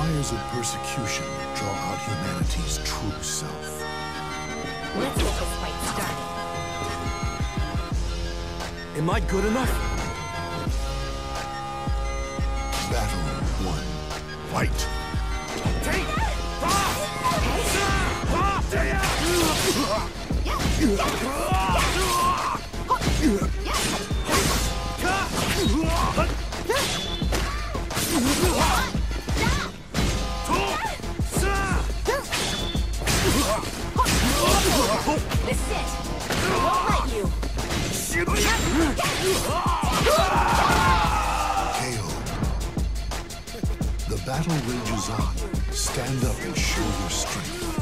fires of persecution draw out humanity's true self. Let's get this fight started. Am I good enough? Battle 1. Fight! This is it. I won't let you. KO. The battle rages on. Stand up and show your strength.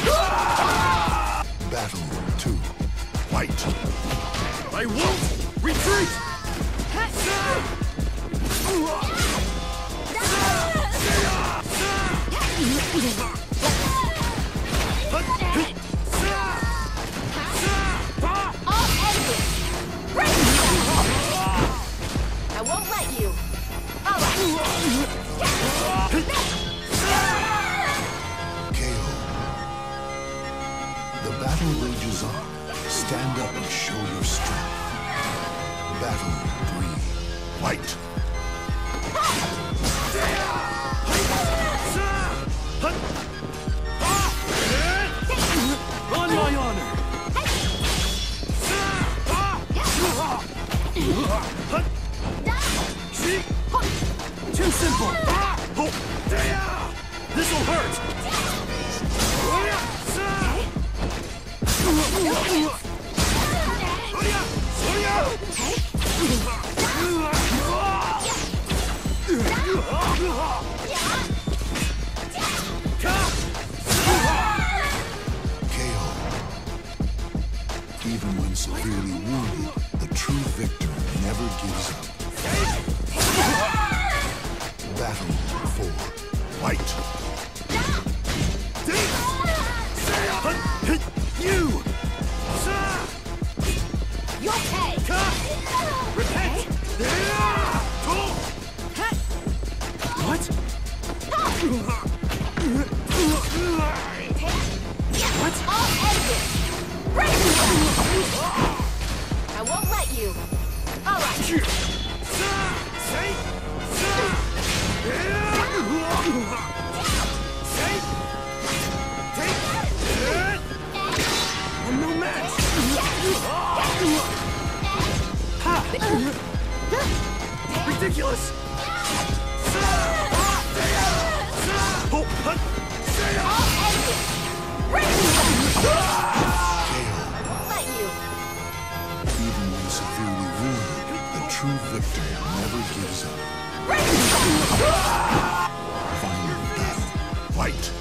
Battle 2. Fight! I won't retreat! I won't let you. All right. KO. The battle rages on. Stand up and show your strength. Battle 3. Fight! On my honor! Too simple! This'll hurt! KO. Even when severely wounded, the true victor never gives up. Battle 4. Fight! You! You'll pay. Repent! What? What? I'll end this. I won't let you. All right. I'm no match! Ridiculous! Let you. Even when severely wounded, the true victor never gives up. Final battle. Fight!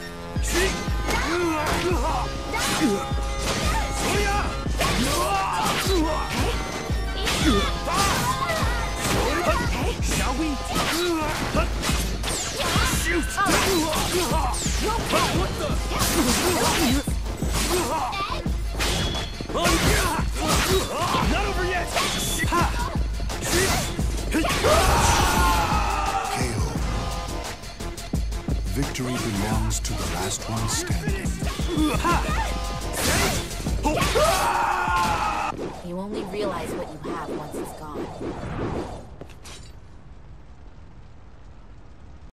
Shall we? Shoot! What the? Not over yet! KO. Victory belongs to the last one standing. You only realize what you have once it's gone.